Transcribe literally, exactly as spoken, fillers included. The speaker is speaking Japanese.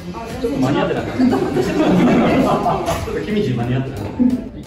ちょっと間に合ってなかった。ちょっと君に間に合ってなかった。